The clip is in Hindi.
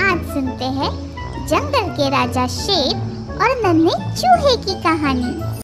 आज सुनते हैं जंगल के राजा शेर और नन्हे चूहे की कहानी।